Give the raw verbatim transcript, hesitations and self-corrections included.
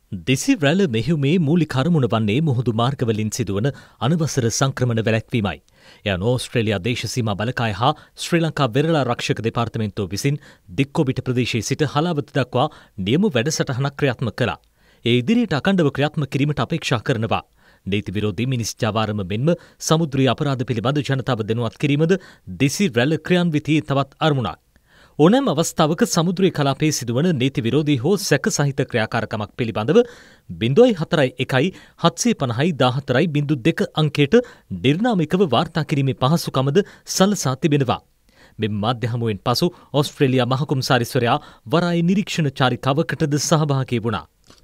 දෙසි රැළ මෙහෙයුමේ මූලික අරමුණ වන්නේ මුහුදු මාර්ගවලින් සිදුවන අනවසර සංක්‍රමණ වැළැක්වීමයි. එය ඕස්ට්‍රේලියා දේශසීමා බලකාය හා ශ්‍රී ලංකා වෙරළා රක්ෂක දෙපාර්තමේන්තුව විසින් දික්කොබිට ප්‍රදේශයේ සිට හලාවත දක්වා නියම වැඩසටහනක් ක්‍රියාත්මක කළා. ඒ ඉදිරියට අකණ්ඩව ක්‍රියාත්මක කිරීමට අපේක්ෂා කරනවා. නීති විරෝධී මිනිස් ජාවාරම මෙන්ම සමුද්‍රීය අපරාධ පිළිබඳ ජනතාව දැනුවත් කිරීමද දෙසි රැළ ක්‍රියාන්විතයේ තවත් අරමුණක්. ඕනෑම අවස්ථාවක සමුද්‍රයේ කලාපයේ සිදුවන නීති විරෝධී හෝ සැක සහිත ක්‍රියාකාරකමක් පිළිබඳව බිංදුවයි හතරයි එකයි හත්සිය පනහයි දාහතරයි බිංදු දෙක අංකයට නිර්නාමිකව වාර්තා කිරීමේ පහසුකමද සලසා තිබෙනවා. මෙම මාධ්‍ය හමුවෙන් පසු ඕස්ට්‍රේලියා මහකොමසාරිස්වරයා වරායි නිරීක්ෂණ චාරිකාවකටද සහභාගී වුණා.